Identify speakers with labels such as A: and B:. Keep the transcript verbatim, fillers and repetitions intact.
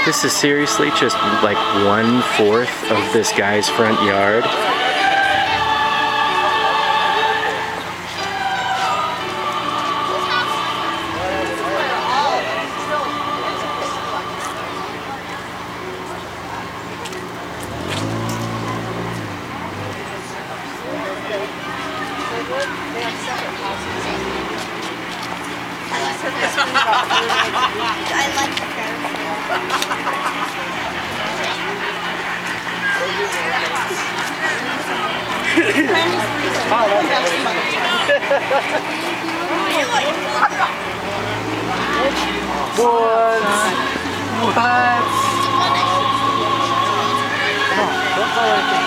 A: This is seriously just like one fourth of this guy's front yard.
B: I like the Ferris
A: What? What?